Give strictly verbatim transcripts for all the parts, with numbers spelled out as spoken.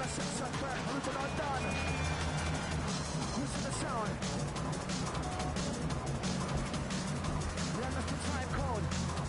sex and breath, who's not done? Who's in the sound? Yeah, that's the time code.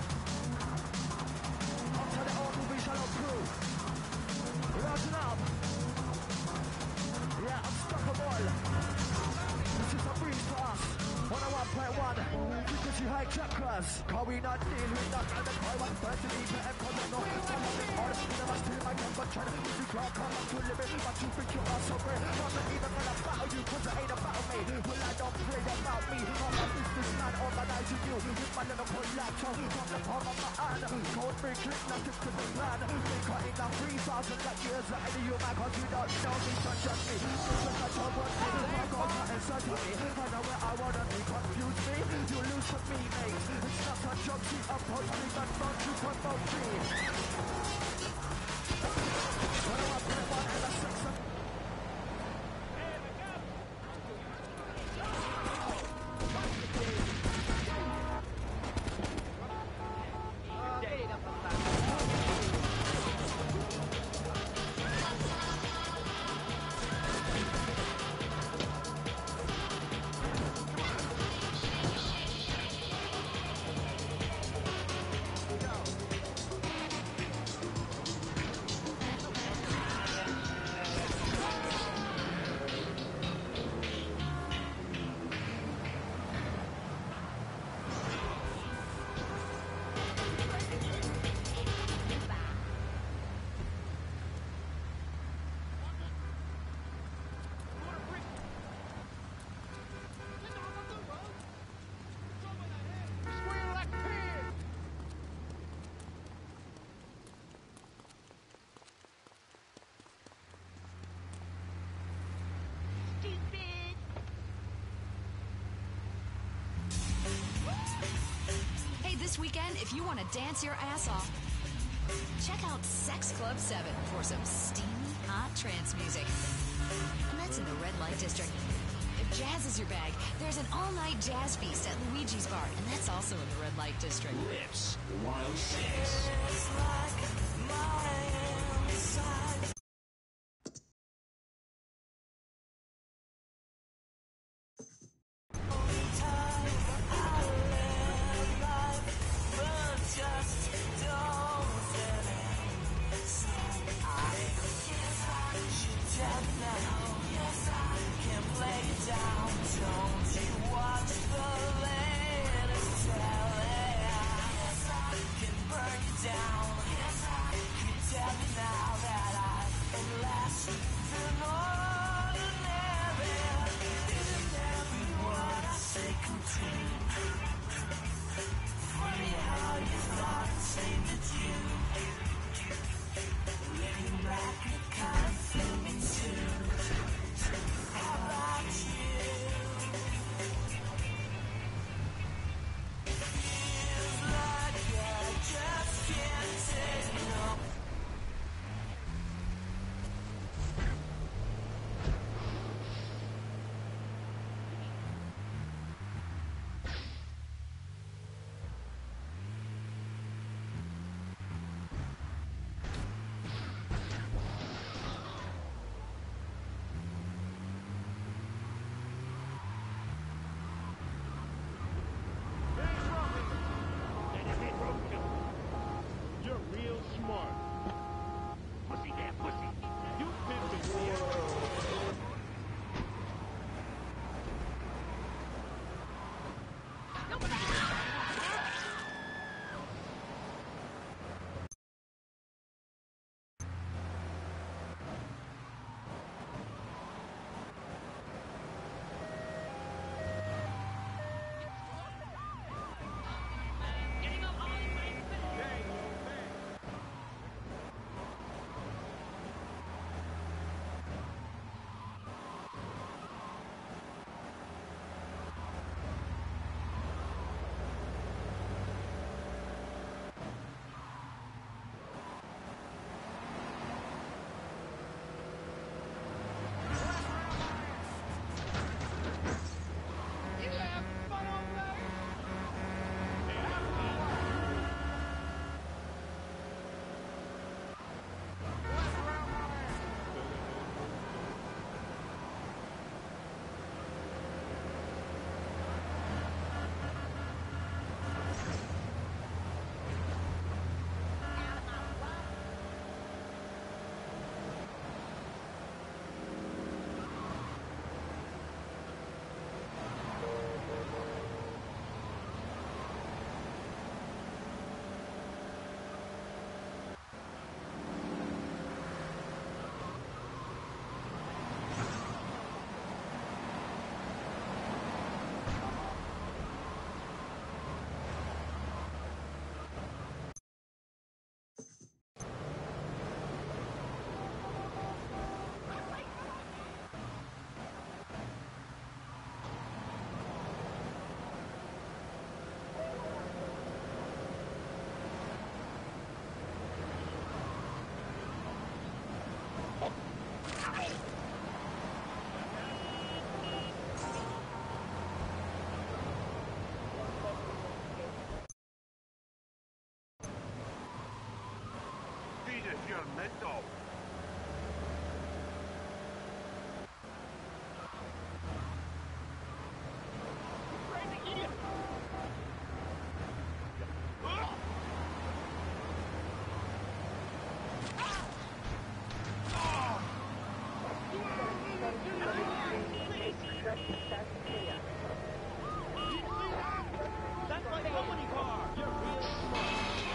Up to the order, we shall approve. Rising up. Yeah, unstoppable. This is a breeze for us. one oh one point one. Frequency high chakras. Cause we not deal with that kind of boy. one thirty E P M cause I know some of it hard. Never steal my gun but trying to use the clock. Come up to limit. But you think you are so great. I'm not even gonna battle you cause it ain't about me. Well I don't play about me. I'm a businessman organizing you. With my little cold laptop. From the palm of my hand. Code free click nothing to the plan. They cut in now three thousand like years ahead of you man. Cause you don't know me so judge me. This is a job one thing. My God can't insult me. I know where I wanna be. Confuse me. You lose for me mate. It's not a job to approach me. But don't you promote me. When I play one and a six of weekend, if you want to dance your ass off, check out Sex Club seven for some steamy, hot trance music. And that's in the Red Light District. If jazz is your bag, there's an all-night jazz feast at Luigi's Bar, and that's also in the Red Light District. Lips one oh six. It's like my inside. Just don't fit in. So I guess I should tell you now. Yes, I can play it down. Don't you watch the latest telly? Yes, I can burn you down. Yes, I can tell you now that I am less than ordinary. Isn't every word I say complete? Funny how you thought the same did you. Looking back, it kind of flew me too. How about you? Feels like I just can't take no. Let's go. That's my company car! You're real smart.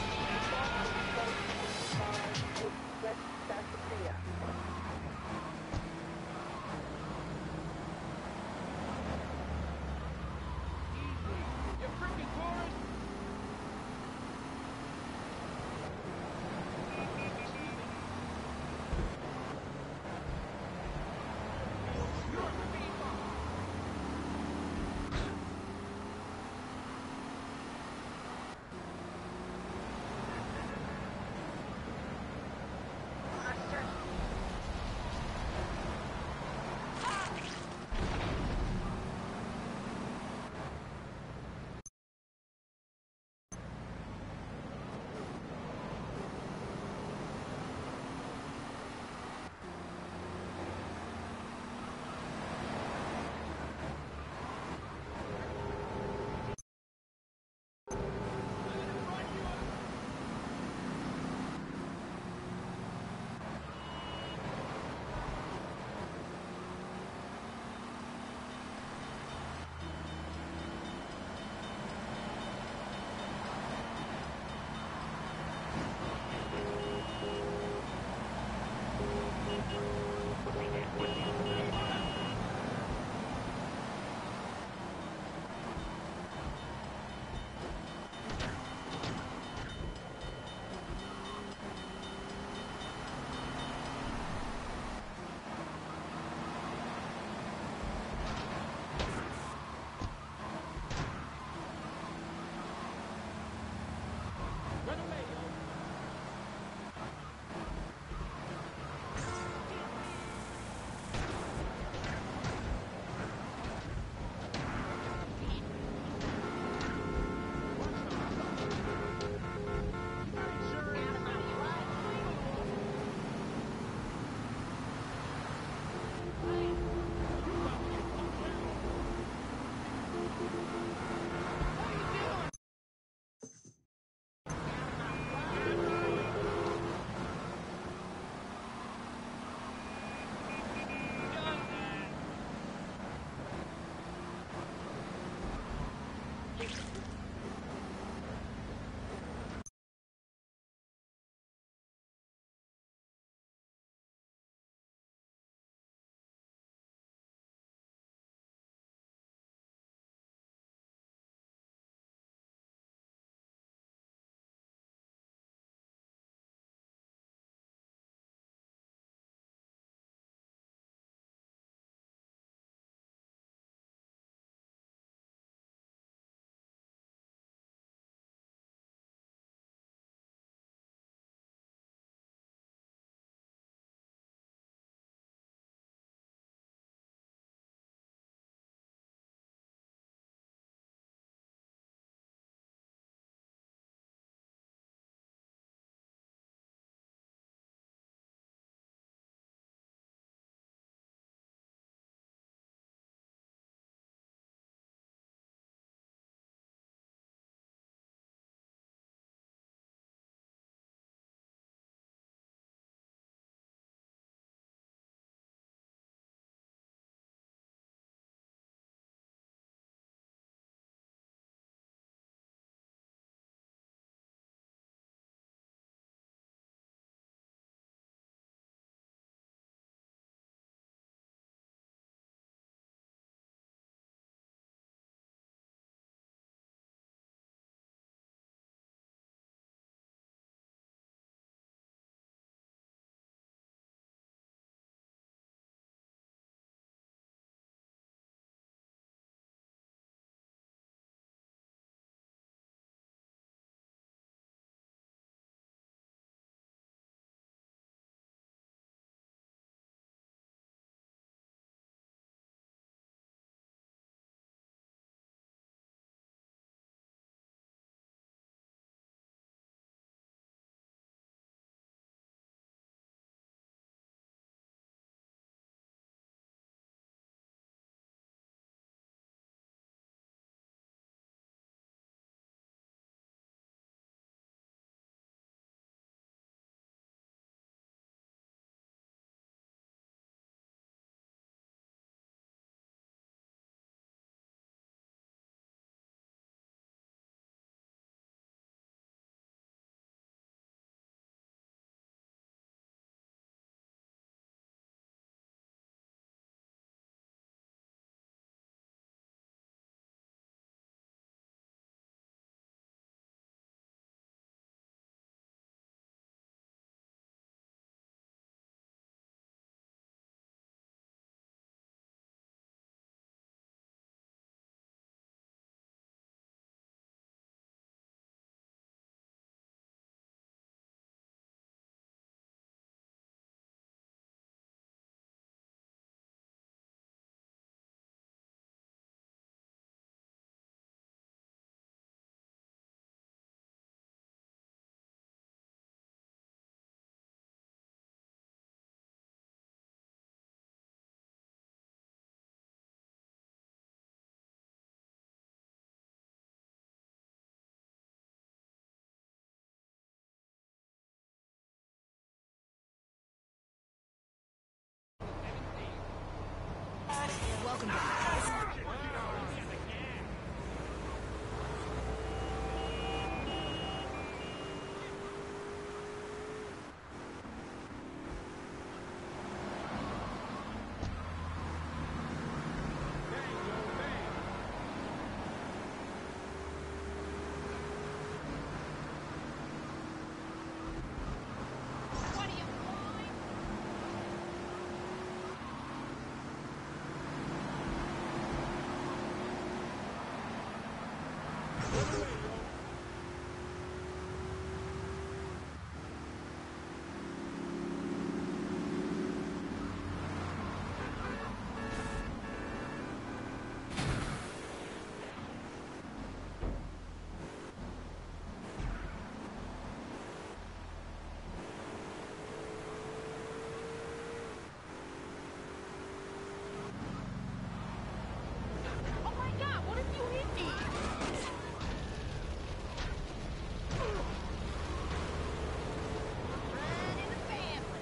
Easy. You freaking tourist! You're a speed bump. Welcome back. Oh my god, what if you hit me? Run in the family.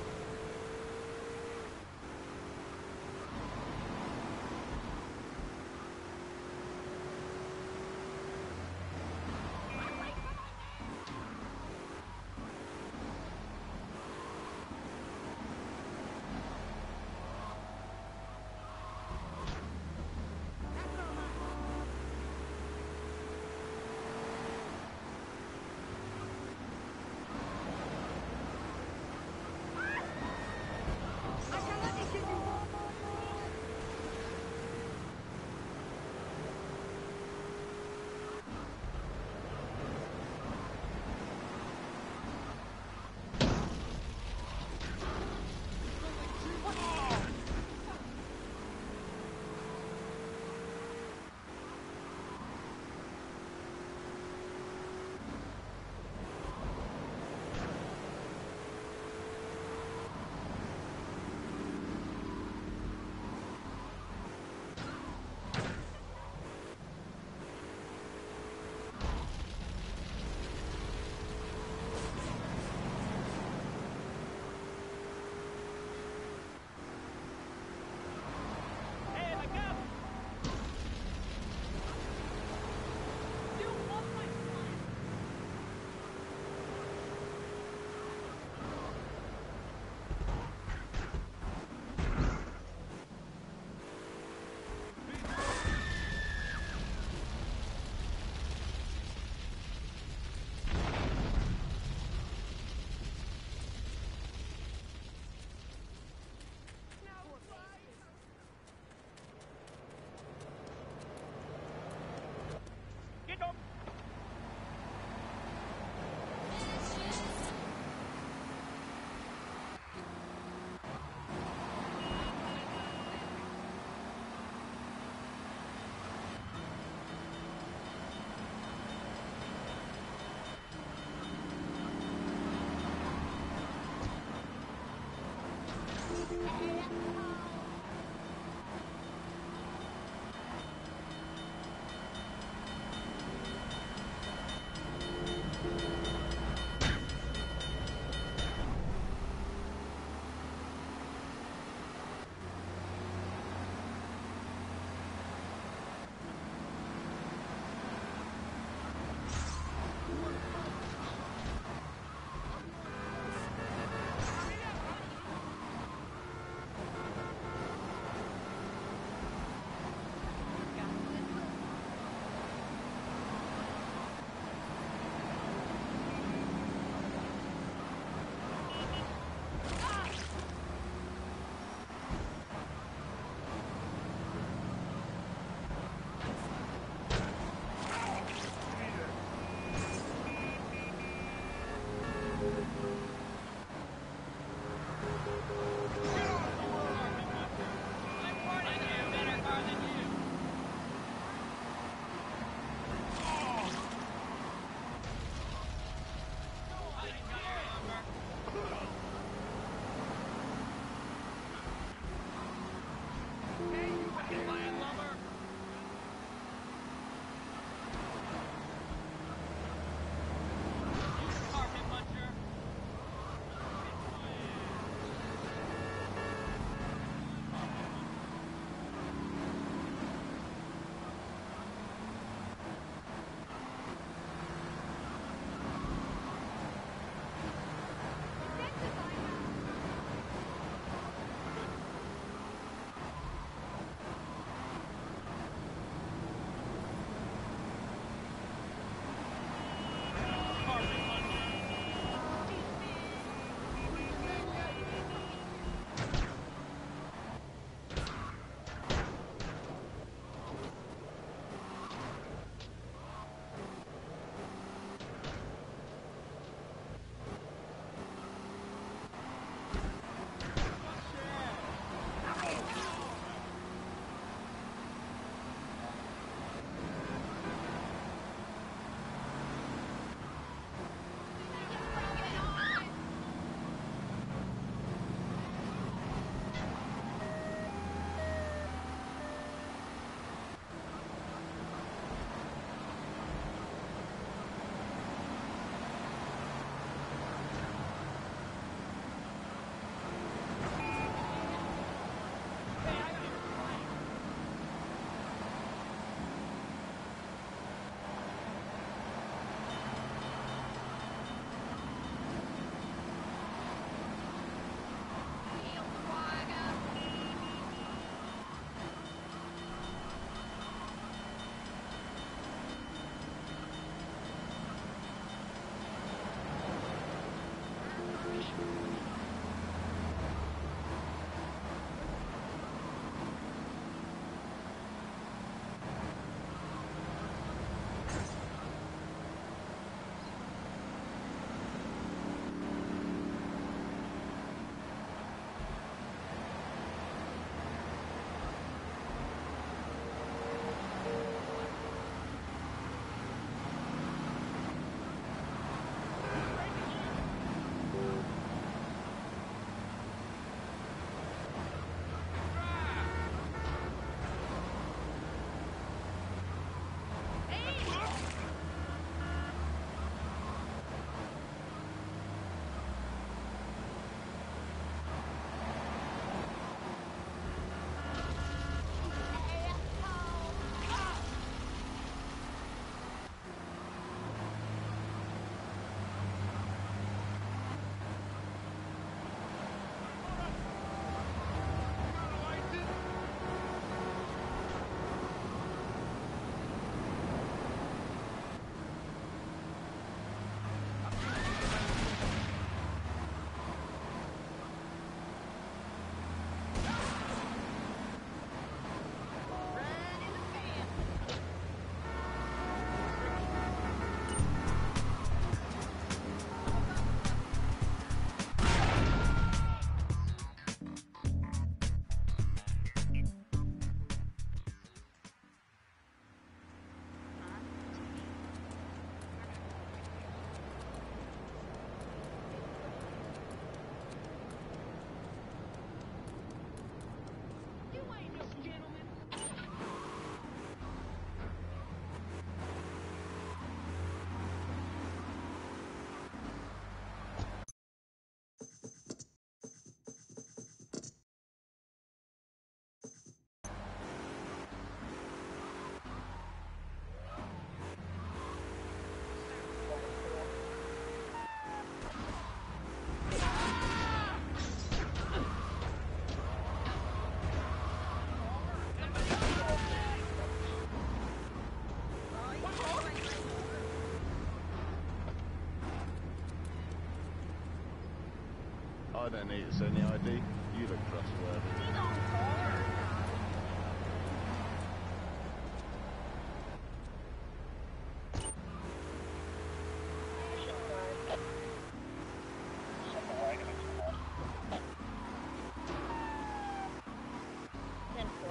Hey, look up! You want my son? Get up! I don't need to send the I D. You look trustworthy. He's on board. Ten four.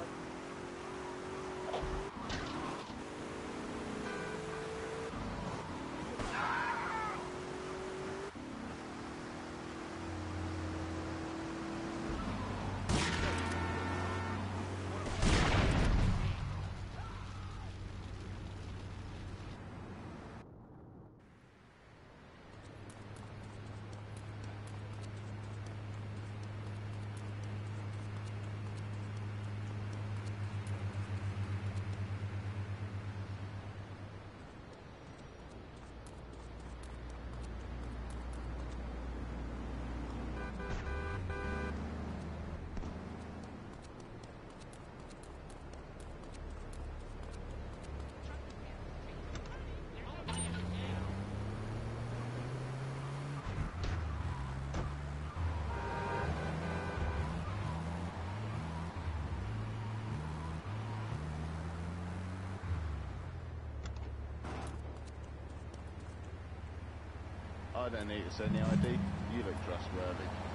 I don't need to send the I D. You look trustworthy.